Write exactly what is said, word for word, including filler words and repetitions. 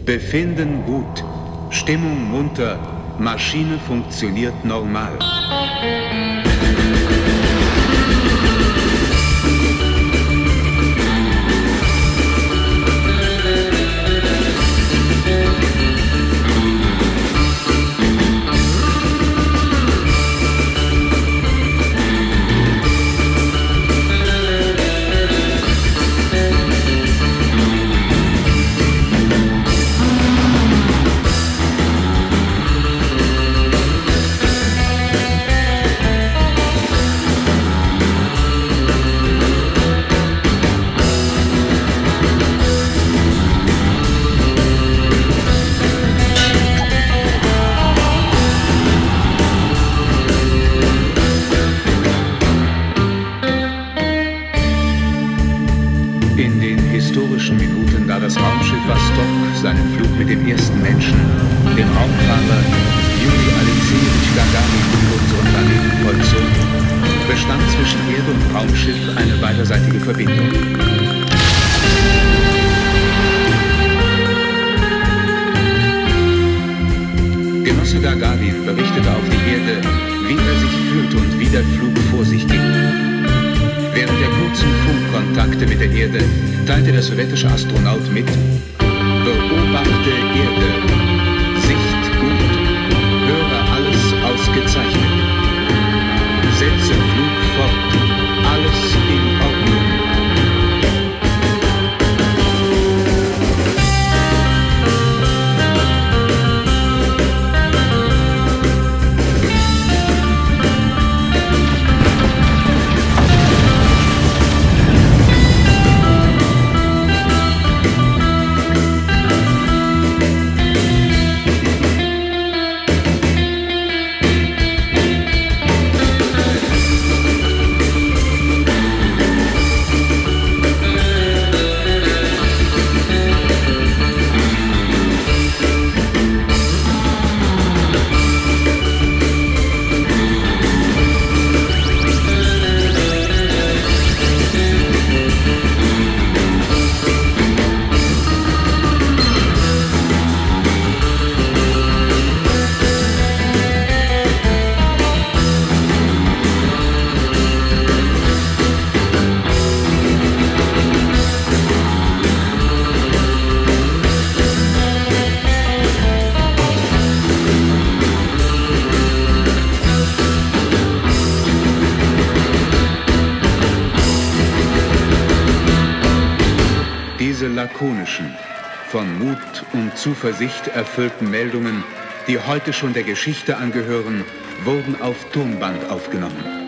Befinden gut, Stimmung munter, Maschine funktioniert normal. In den historischen Minuten, da das Raumschiff Vostok seinen Flug mit dem ersten Menschen, dem Raumfahrer Juri Alexejewitsch Gagarin, über unseren Planeten vollzog, bestand zwischen Erde und Raumschiff eine beiderseitige Verbindung. Genosse Gagarin berichtete auf die Erde, wie er sich fühlte und wie der Flug vor sich ging. Während der kurzen Funkkontakte mit der Erde teilte der sowjetische Astronaut mit: Beobachte Erde, Sicht gut, höre alles ausgezeichnet. Setze Flug fort, alles in Ordnung. Diese lakonischen, von Mut und Zuversicht erfüllten Meldungen, die heute schon der Geschichte angehören, wurden auf Tonband aufgenommen.